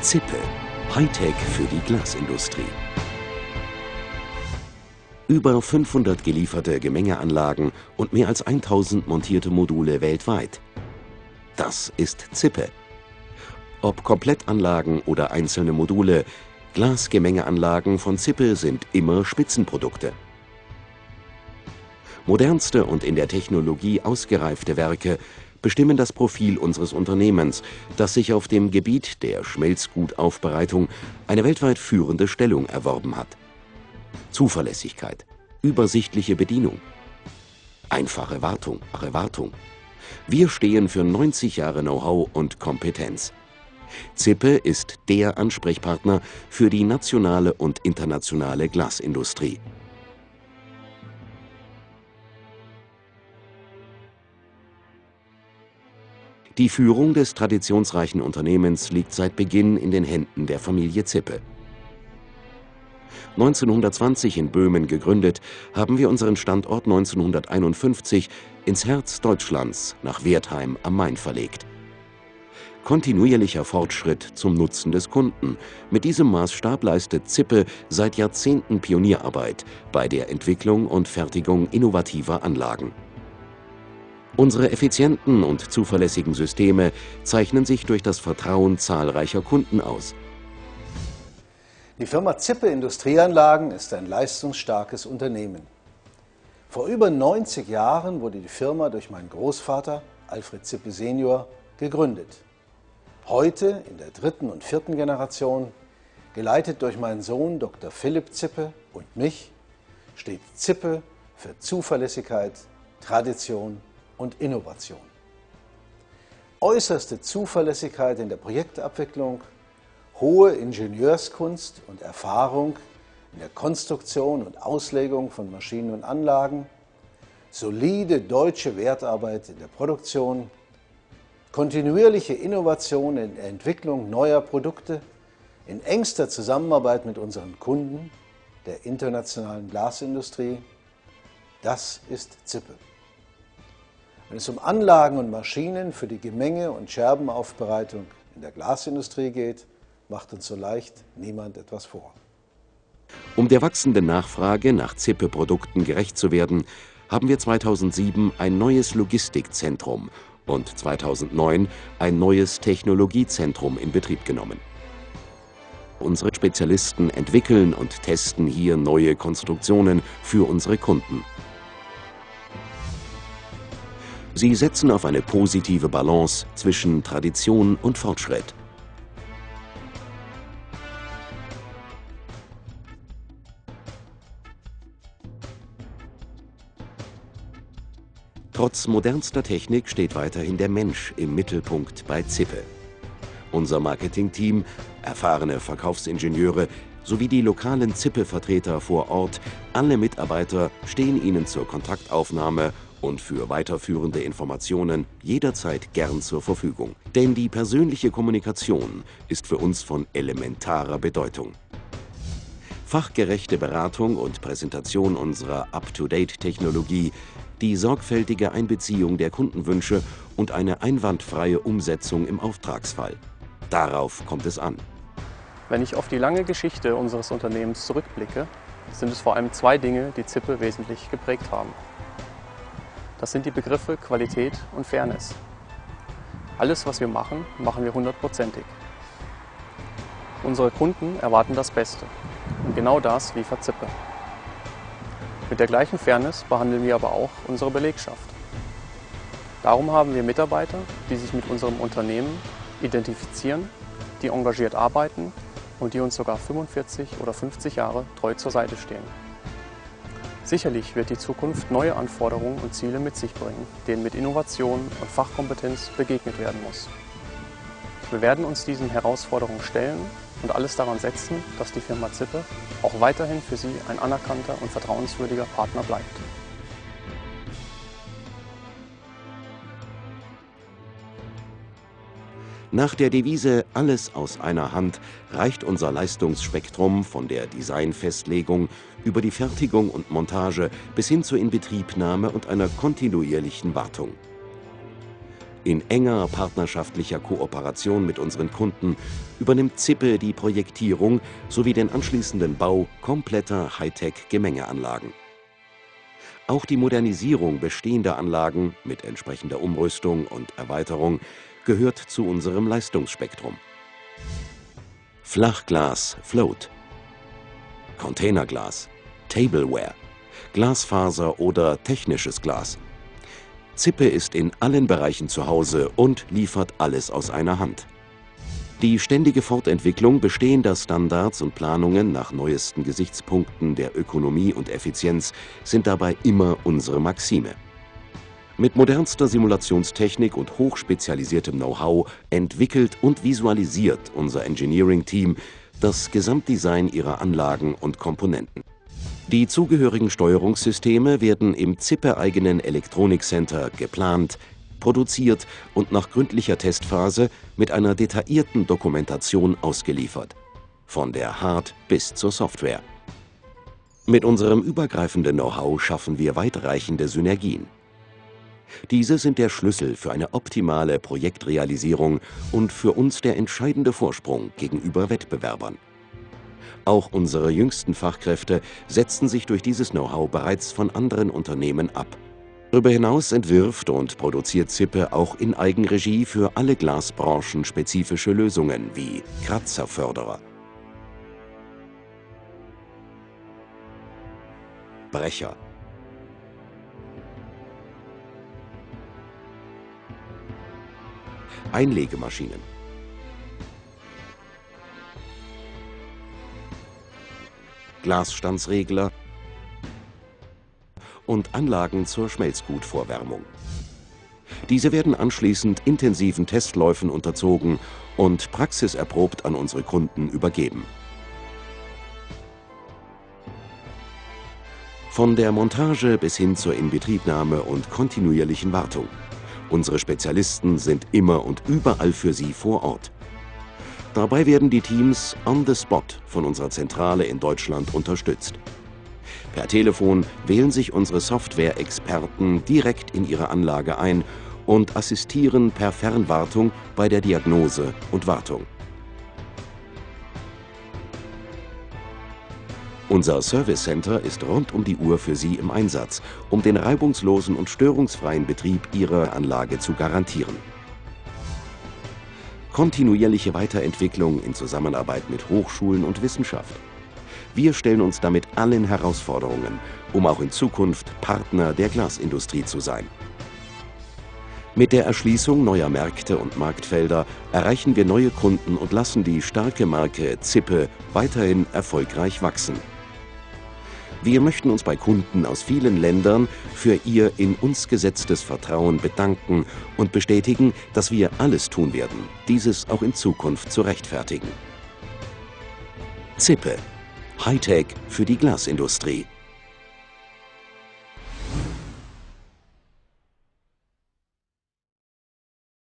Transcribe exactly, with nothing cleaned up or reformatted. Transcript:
Zippe, Hightech für die Glasindustrie. Über fünfhundert gelieferte Gemengeanlagen und mehr als tausend montierte Module weltweit. Das ist Zippe. Ob Komplettanlagen oder einzelne Module, Glasgemengeanlagen von Zippe sind immer Spitzenprodukte. Modernste und in der Technologie ausgereifte Werke bestimmen das Profil unseres Unternehmens, das sich auf dem Gebiet der Schmelzgutaufbereitung eine weltweit führende Stellung erworben hat. Zuverlässigkeit, übersichtliche Bedienung, einfache Wartung, Wartung. Wir stehen für neunzig Jahre Know-how und Kompetenz. Zippe ist der Ansprechpartner für die nationale und internationale Glasindustrie. Die Führung des traditionsreichen Unternehmens liegt seit Beginn in den Händen der Familie Zippe. neunzehnhundertzwanzig in Böhmen gegründet, haben wir unseren Standort neunzehnhunderteinundfünfzig ins Herz Deutschlands nach Wertheim am Main verlegt. Kontinuierlicher Fortschritt zum Nutzen des Kunden. Mit diesem Maßstab leistet Zippe seit Jahrzehnten Pionierarbeit bei der Entwicklung und Fertigung innovativer Anlagen. Unsere effizienten und zuverlässigen Systeme zeichnen sich durch das Vertrauen zahlreicher Kunden aus. Die Firma Zippe Industrieanlagen ist ein leistungsstarkes Unternehmen. Vor über neunzig Jahren wurde die Firma durch meinen Großvater, Alfred Zippe Senior, gegründet. Heute, in der dritten und vierten Generation, geleitet durch meinen Sohn Doktor Philipp Zippe und mich, steht Zippe für Zuverlässigkeit, Tradition und Innovation. Äußerste Zuverlässigkeit in der Projektabwicklung, hohe Ingenieurskunst und Erfahrung in der Konstruktion und Auslegung von Maschinen und Anlagen, solide deutsche Wertarbeit in der Produktion, kontinuierliche Innovation in der Entwicklung neuer Produkte, in engster Zusammenarbeit mit unseren Kunden, der internationalen Glasindustrie, das ist Zippe. Wenn es um Anlagen und Maschinen für die Gemenge- und Scherbenaufbereitung in der Glasindustrie geht, macht uns so leicht niemand etwas vor. Um der wachsenden Nachfrage nach Zippe-Produkten gerecht zu werden, haben wir zweitausendsieben ein neues Logistikzentrum und zweitausendneun ein neues Technologiezentrum in Betrieb genommen. Unsere Spezialisten entwickeln und testen hier neue Konstruktionen für unsere Kunden. Sie setzen auf eine positive Balance zwischen Tradition und Fortschritt. Trotz modernster Technik steht weiterhin der Mensch im Mittelpunkt bei Zippe. Unser Marketingteam, erfahrene Verkaufsingenieure sowie die lokalen Zippe-Vertreter vor Ort, alle Mitarbeiter stehen Ihnen zur Kontaktaufnahme und für weiterführende Informationen jederzeit gern zur Verfügung. Denn die persönliche Kommunikation ist für uns von elementarer Bedeutung. Fachgerechte Beratung und Präsentation unserer Up-to-Date-Technologie, die sorgfältige Einbeziehung der Kundenwünsche und eine einwandfreie Umsetzung im Auftragsfall. Darauf kommt es an. Wenn ich auf die lange Geschichte unseres Unternehmens zurückblicke, sind es vor allem zwei Dinge, die Zippe wesentlich geprägt haben. Das sind die Begriffe Qualität und Fairness. Alles, was wir machen, machen wir hundertprozentig. Unsere Kunden erwarten das Beste und genau das liefert Zippe. Mit der gleichen Fairness behandeln wir aber auch unsere Belegschaft. Darum haben wir Mitarbeiter, die sich mit unserem Unternehmen identifizieren, die engagiert arbeiten und die uns sogar fünfundvierzig oder fünfzig Jahre treu zur Seite stehen. Sicherlich wird die Zukunft neue Anforderungen und Ziele mit sich bringen, denen mit Innovation und Fachkompetenz begegnet werden muss. Wir werden uns diesen Herausforderungen stellen und alles daran setzen, dass die Firma Zippe auch weiterhin für Sie ein anerkannter und vertrauenswürdiger Partner bleibt. Nach der Devise »Alles aus einer Hand« reicht unser Leistungsspektrum von der Designfestlegung über die Fertigung und Montage bis hin zur Inbetriebnahme und einer kontinuierlichen Wartung. In enger partnerschaftlicher Kooperation mit unseren Kunden übernimmt Zippe die Projektierung sowie den anschließenden Bau kompletter Hightech-Gemengeanlagen. Auch die Modernisierung bestehender Anlagen mit entsprechender Umrüstung und Erweiterung gehört zu unserem Leistungsspektrum. Flachglas Float, Containerglas, Tableware, Glasfaser oder technisches Glas. Zippe ist in allen Bereichen zu Hause und liefert alles aus einer Hand. Die ständige Fortentwicklung bestehender Standards und Planungen nach neuesten Gesichtspunkten der Ökonomie und Effizienz sind dabei immer unsere Maxime. Mit modernster Simulationstechnik und hochspezialisiertem Know-how entwickelt und visualisiert unser Engineering-Team das Gesamtdesign ihrer Anlagen und Komponenten. Die zugehörigen Steuerungssysteme werden im Zippe-eigenen Elektronikcenter geplant, produziert und nach gründlicher Testphase mit einer detaillierten Dokumentation ausgeliefert. Von der Hard- bis zur Software. Mit unserem übergreifenden Know-how schaffen wir weitreichende Synergien. Diese sind der Schlüssel für eine optimale Projektrealisierung und für uns der entscheidende Vorsprung gegenüber Wettbewerbern. Auch unsere jüngsten Fachkräfte setzen sich durch dieses Know-how bereits von anderen Unternehmen ab. Darüber hinaus entwirft und produziert Zippe auch in Eigenregie für alle Glasbranchen spezifische Lösungen wie Kratzerförderer, Brecher, Einlegemaschinen, Glasstandsregler und Anlagen zur Schmelzgutvorwärmung. Diese werden anschließend intensiven Testläufen unterzogen und praxiserprobt an unsere Kunden übergeben. Von der Montage bis hin zur Inbetriebnahme und kontinuierlichen Wartung. Unsere Spezialisten sind immer und überall für Sie vor Ort. Dabei werden die Teams on the spot von unserer Zentrale in Deutschland unterstützt. Per Telefon wählen sich unsere Software-Experten direkt in ihre Anlage ein und assistieren per Fernwartung bei der Diagnose und Wartung. Unser Service Center ist rund um die Uhr für Sie im Einsatz, um den reibungslosen und störungsfreien Betrieb Ihrer Anlage zu garantieren. Kontinuierliche Weiterentwicklung in Zusammenarbeit mit Hochschulen und Wissenschaft. Wir stellen uns damit allen Herausforderungen, um auch in Zukunft Partner der Glasindustrie zu sein. Mit der Erschließung neuer Märkte und Marktfelder erreichen wir neue Kunden und lassen die starke Marke Zippe weiterhin erfolgreich wachsen. Wir möchten uns bei Kunden aus vielen Ländern für ihr in uns gesetztes Vertrauen bedanken und bestätigen, dass wir alles tun werden, dieses auch in Zukunft zu rechtfertigen. Zippe. Hightech für die Glasindustrie.